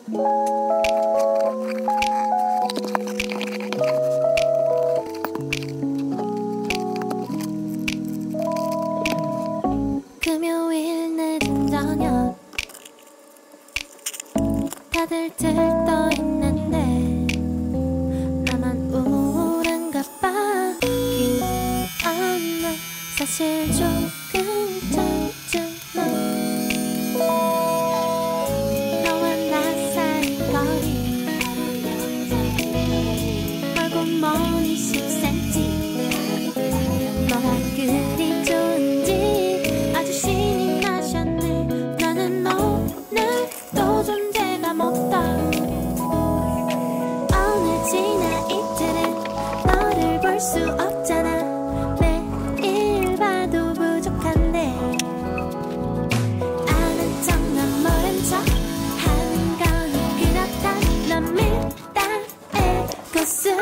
금요일 늦은 저녁 다들 들떠있는데 나만 우울한가 봐. 기 안 나 사실 조금 짜증나. 너와 나 사이 거리 멀고 머니 10cm. 너가 그리 좋은지 아주 신이 나셨네. 나는 오늘도 존재감 없다. 오늘 지나 이틀은 너를 볼 수 없잖아. 매일 봐도 부족한데 아는 척난 모른 척 하는 거니 그렇다. 넌 밀당의 고수.